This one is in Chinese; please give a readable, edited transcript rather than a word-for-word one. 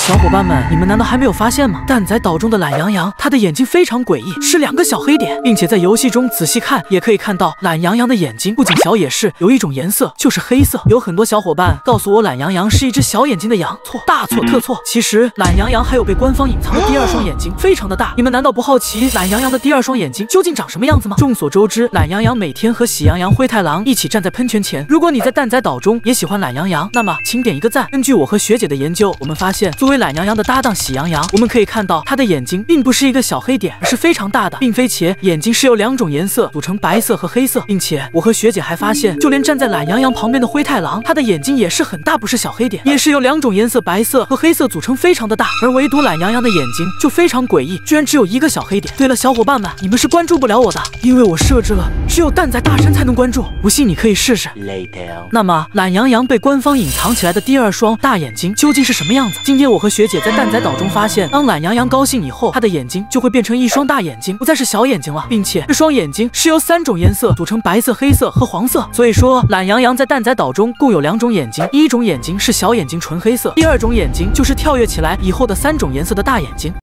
小伙伴们，你们难道还没有发现吗？蛋仔岛中的懒羊羊，它的眼睛非常诡异，是2个小黑点，并且在游戏中仔细看也可以看到，懒羊羊的眼睛不仅小，也是有一种颜色，就是黑色。有很多小伙伴告诉我，懒羊羊是一只小眼睛的羊，错，大错特错。其实懒羊羊还有被官方隐藏的第2双眼睛，非常的大。你们难道不好奇懒羊羊的第2双眼睛究竟长什么样子吗？众所周知，懒羊羊每天和喜羊羊、灰太狼一起站在喷泉前。如果你在蛋仔岛中也喜欢懒羊羊，那么请点一个赞。根据我和学姐的研究，我们发现作为懒羊羊的搭档喜羊羊，我们可以看到它的眼睛并不是一个小黑点，而是非常大的，并且眼睛是由2种颜色组成，白色和黑色。并且我和学姐还发现，就连站在懒羊羊旁边的灰太狼，它的眼睛也是很大，不是小黑点，也是由2种颜色，白色和黑色组成，非常的大。而唯独懒羊羊的眼睛就非常诡异，居然只有1个小黑点。对了，小伙伴们，你们是关注不了我的，因为我设置了只有蛋仔大神才能关注，不信你可以试试。那么懒羊羊被官方隐藏起来的第2双大眼睛究竟是什么样子？今天我和学姐在蛋仔岛中发现，当懒羊羊高兴以后，它的眼睛就会变成1双大眼睛，不再是小眼睛了，并且这双眼睛是由3种颜色组成，白色、黑色和黄色。所以说，懒羊羊在蛋仔岛中共有2种眼睛，第1种眼睛是小眼睛纯黑色，第2种眼睛就是跳跃起来以后的3种颜色的大眼睛。